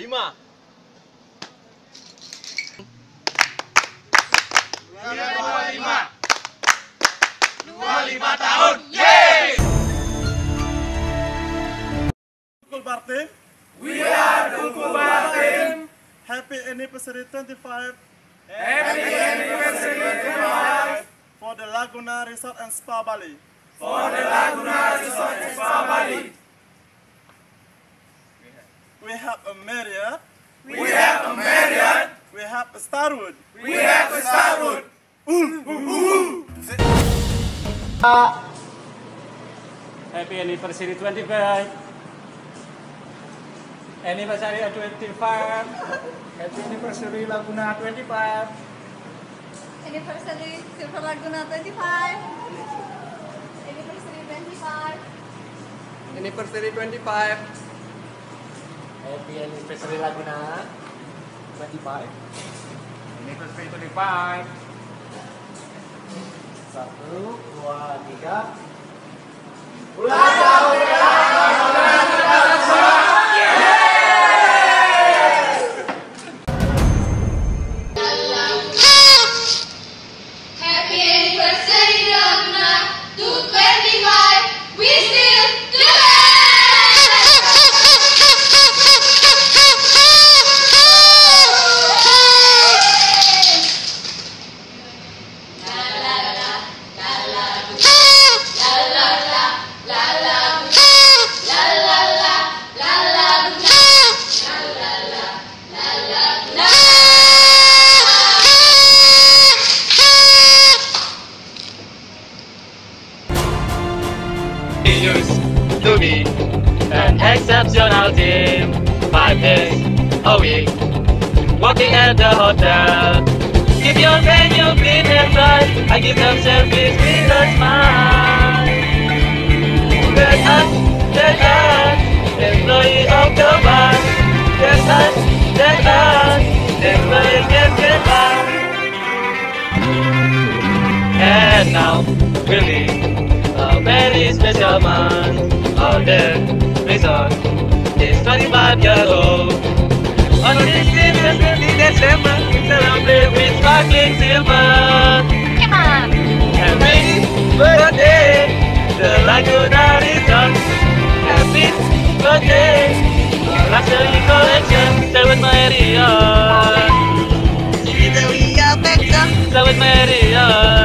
5. 25 tahun. Yeay! Kulbar Team. We are Kulbar Team. Happy anniversary 25. Happy anniversary 25 for the Laguna Resort and Spa Bali. for the Laguna Resort and Spa Bali. We have a Marriott. We have a Marriott. We have a Starwood. We have a Starwood. Happy anniversary 25. Anniversary 25. Happy anniversary Laguna 25. Anniversary Silver Laguna 25. Anniversary 25. Anniversary 25. Happy anniversary Laguna 25. Anniversary 25. 1, 2, 3. Ulang tahun Happy anniversary Laguna to 25. We still used to be an exceptional team. 5 days a week, working at the hotel. Keep your venue clean and bright. I give them selfies with a smile. Let us, employee of the bar. Let us, employee get by. And now, really, a very special man out there, resort is 25 years old. On this serious December, we celebrate with sparkling silver. Happy birthday, the Laguna Resort. Happy birthday, luxury collection. Selamat Marriott. Selamat Marriott.